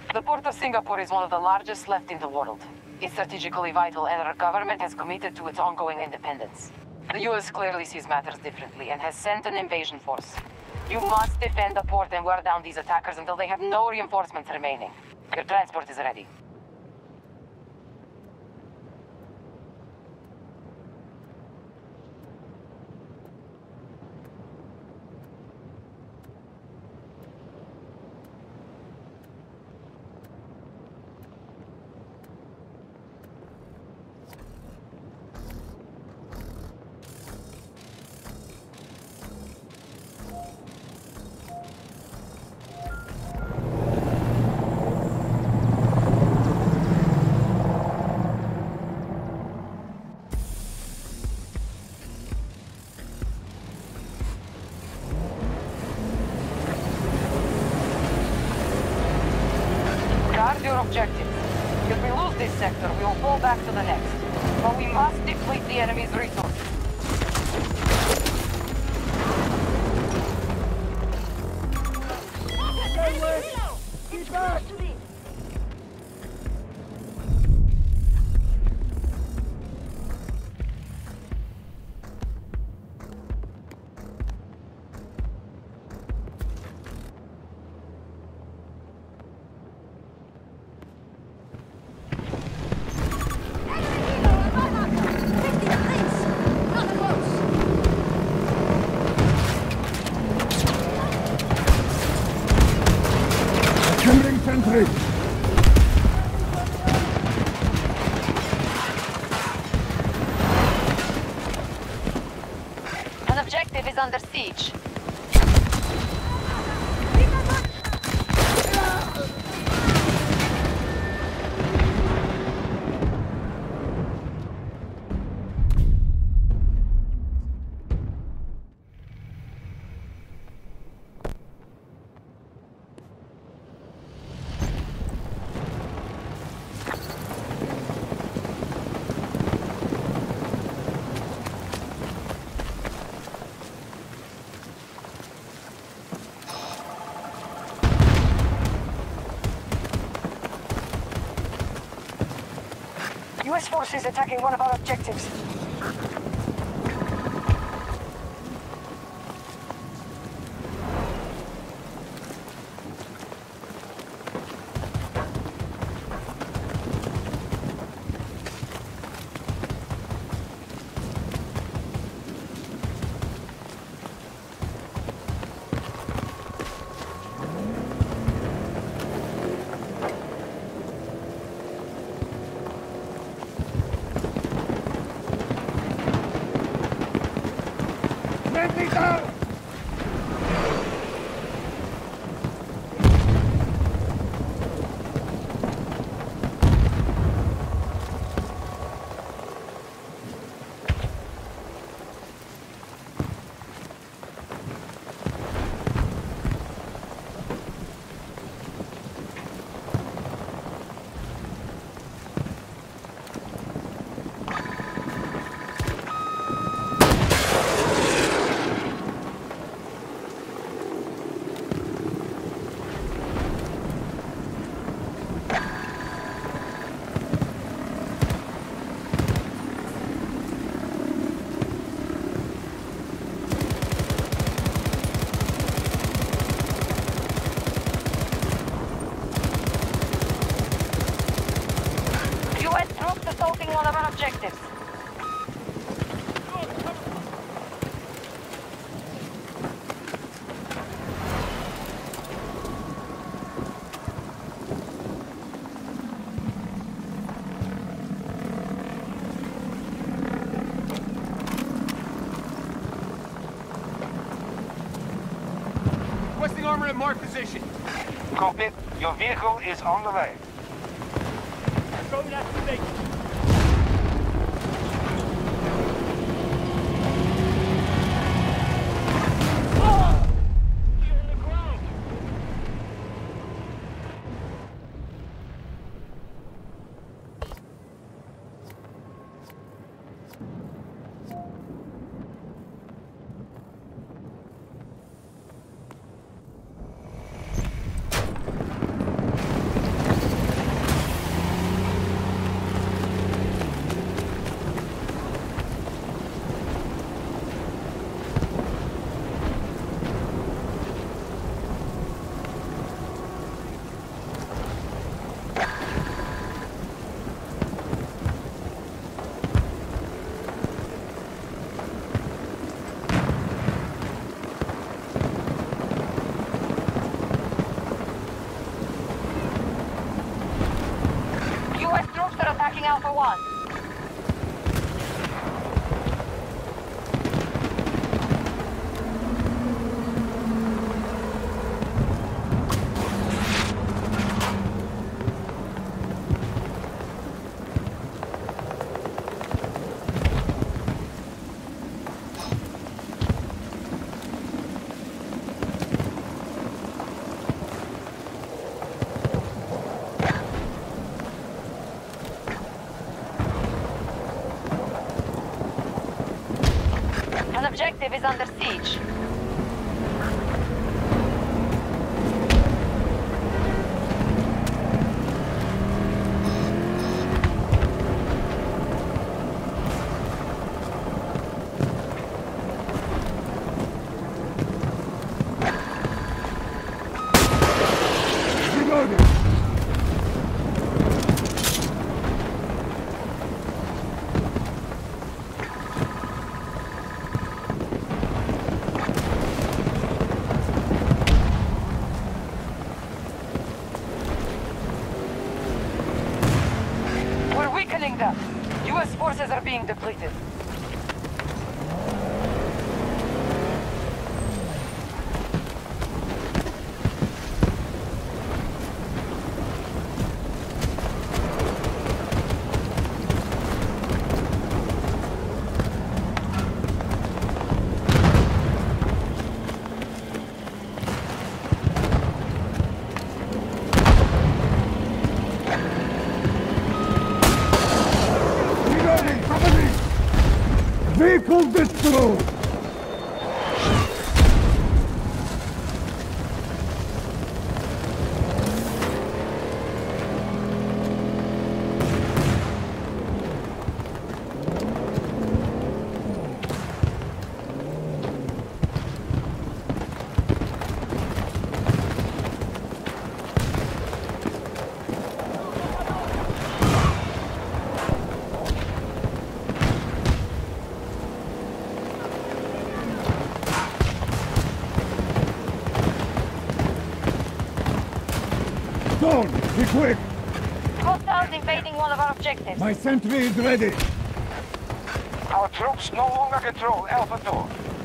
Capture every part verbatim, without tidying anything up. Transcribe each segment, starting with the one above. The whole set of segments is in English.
The port of Singapore is one of the largest left in the world. It's strategically vital and our government has committed to its ongoing independence. The U S clearly sees matters differently and has sent an invasion force. You must defend the port and wear down these attackers until they have no reinforcements remaining. Your transport is ready. Guard your objectives. If we lose this sector, we will fall back to the next. But we must deplete the enemy's resources. Keep back! Sentry! An objective is under siege. U S forces attacking one of our objectives. One of our objectives. Requesting armor at marked position. Copy. Your vehicle is on the way. Drone activation. Tracking Alpha One. An objective is under siege. Reloading! We're weakening them. U S forces are being depleted. Reloading! Cover me! Vehicle destroyed! Stone, be quick! Hostiles invading one of our objectives. My sentry is ready. Our troops no longer control Alpha two.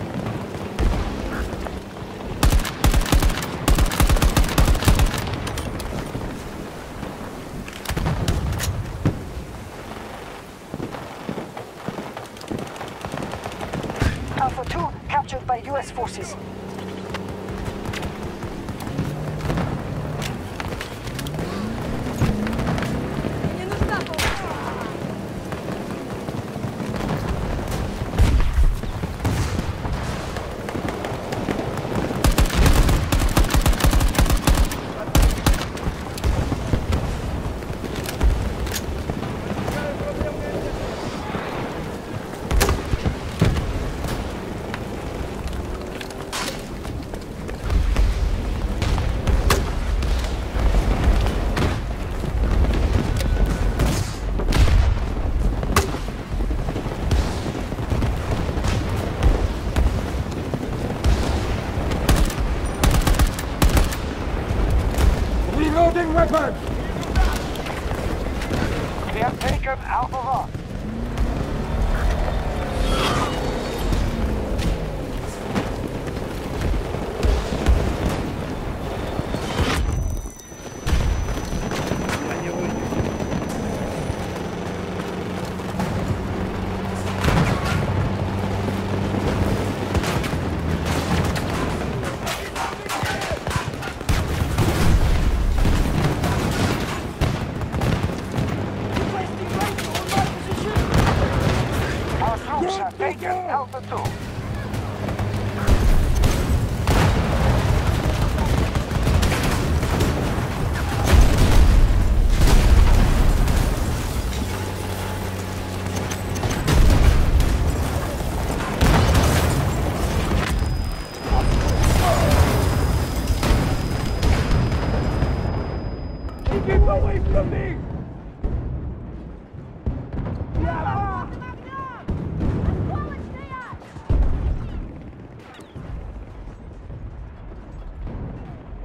Alpha two captured by U S forces. Reloading weapons! We have taken Alpha one. Our troops have taken Alpha two. Keep away from me!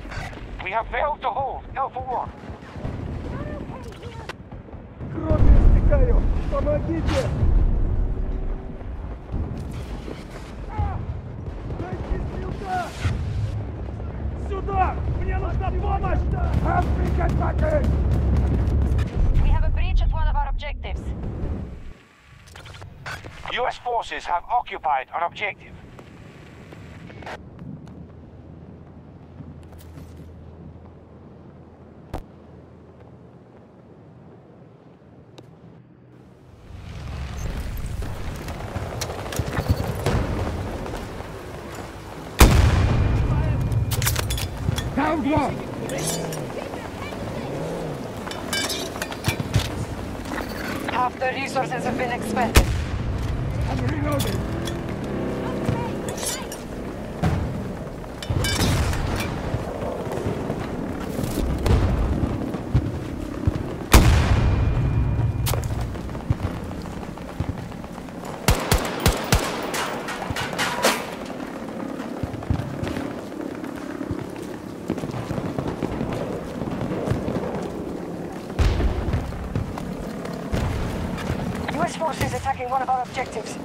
We have failed to hold Alpha one. Кроме Умираю! Помогите! Дайте сюда! Сюда! Мне нужна помощь! African package! We have a breach at one of our objectives. U S forces have occupied an objective. Down one! Half the resources have been expended. I'm reloading! U S forces attacking one of our objectives.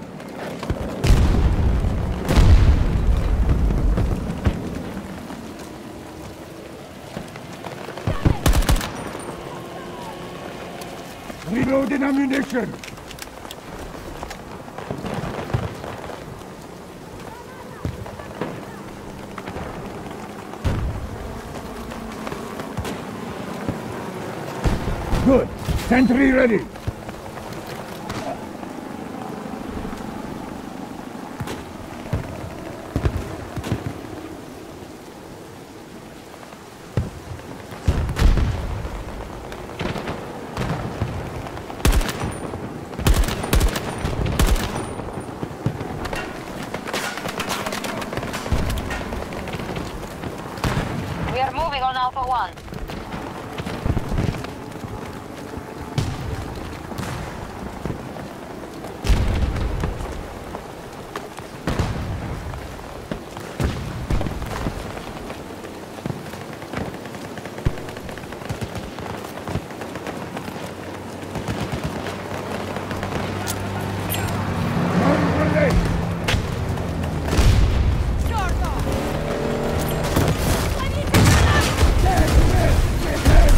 Reloading ammunition! Good. Sentry ready. We are moving on Alpha one. Run grenade! Dead, dead, dead, dead!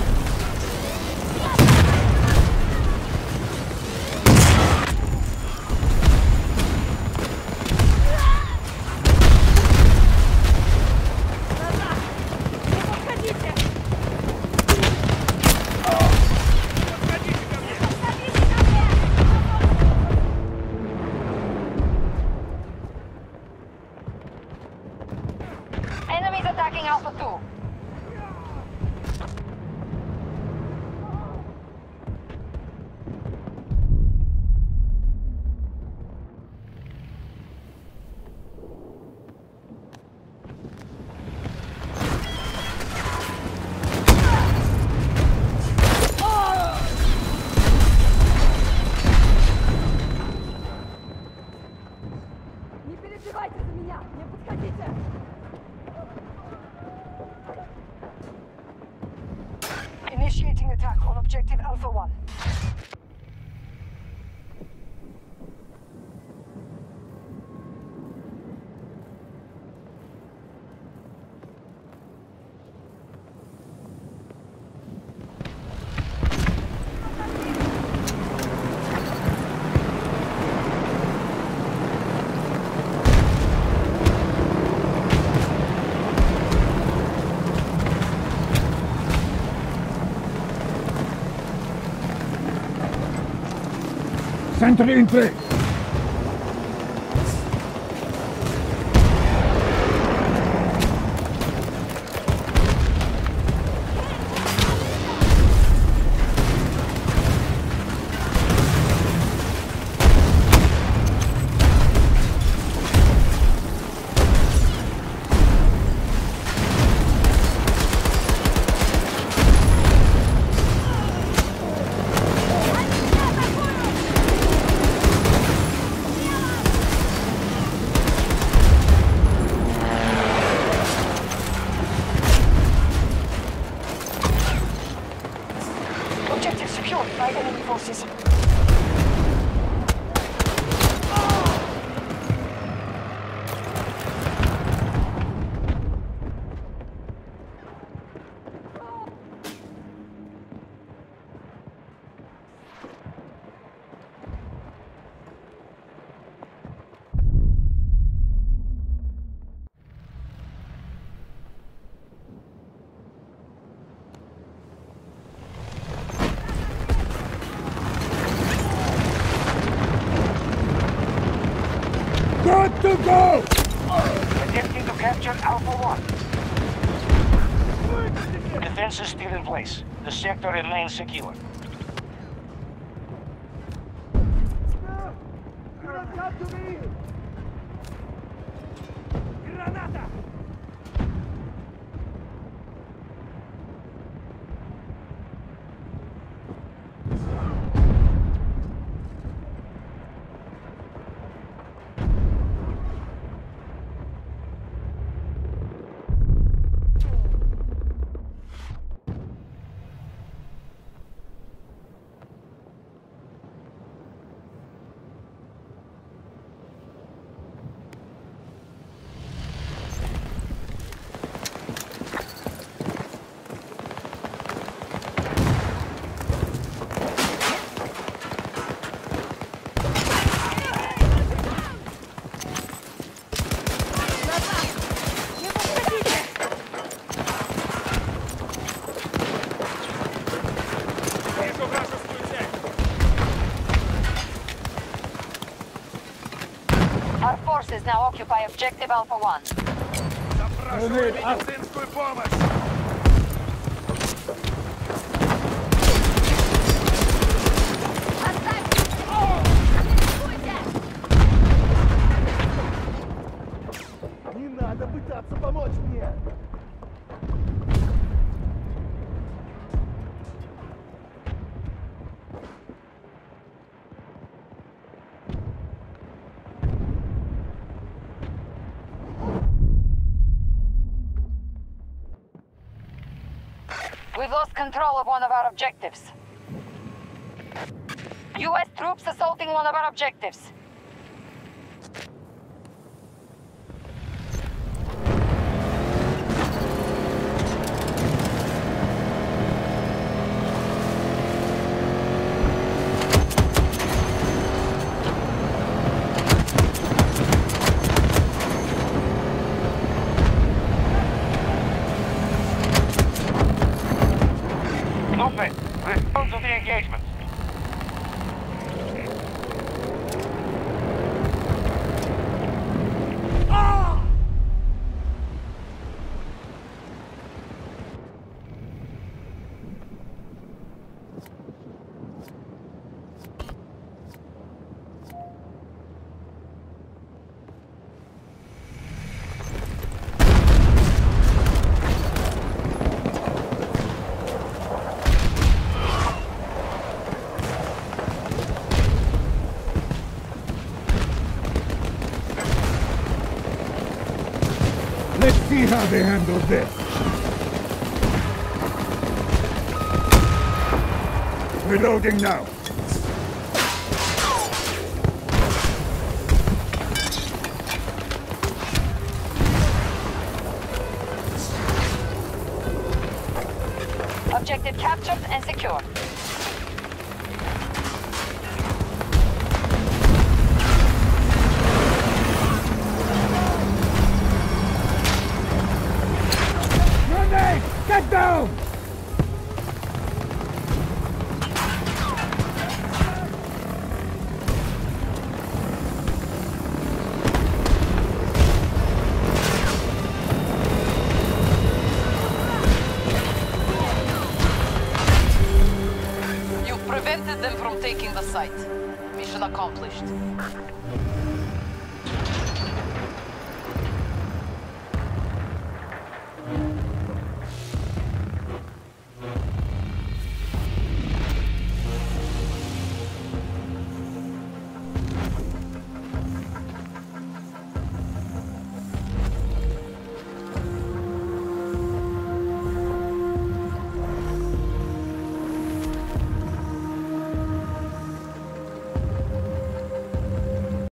Enemies attacking Alpha two. Не переживайте за меня! Не подходите! Initiating attack on objective Alpha one. Sentry in place! secured by enemy forces. Good to go! Attempting to capture Alpha One. Defense is still in place. The sector remains secure. You don't come to me! Granata! Our forces now occupy objective Alpha One. Запрашиваю медицинскую помощь! Не надо пытаться помочь мне! We've lost control of one of our objectives. U S troops assaulting one of our objectives. Lupe, respond to the engagement. Let's see how they handle this. Reloading now. Objective captured and secured. Grenade! Get down! You've prevented them from taking the site. Mission accomplished.